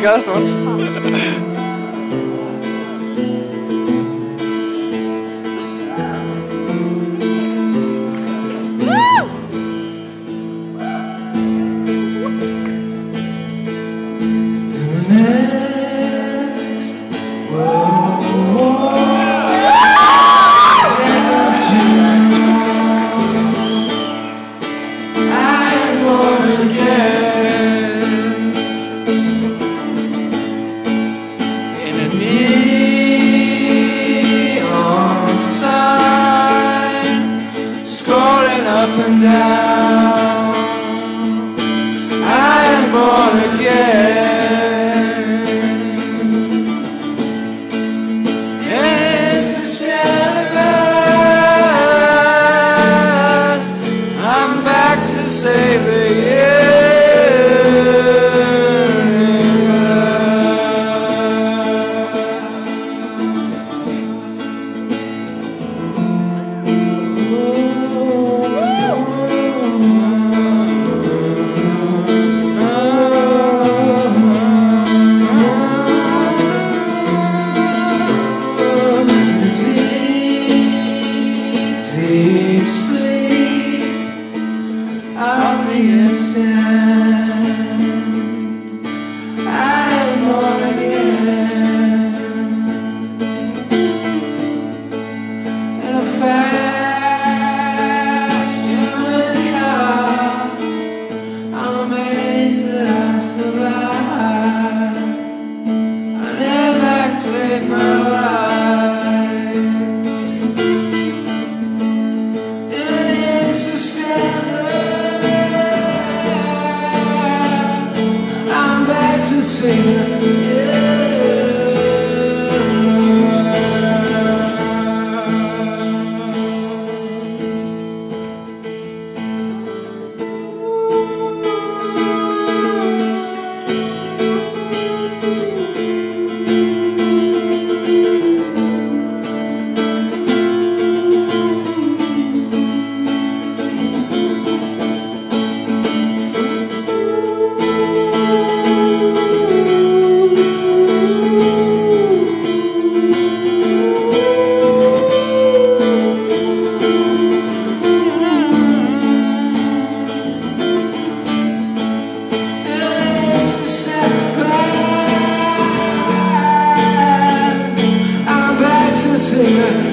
gast, man. Up and down, I am born again. It's the stand at last. I'm back to save the deep sleep of the ascent. I am born again in a fast human car. I'm amazed that I survived. I never saved my life. Sing, I'm back to sing.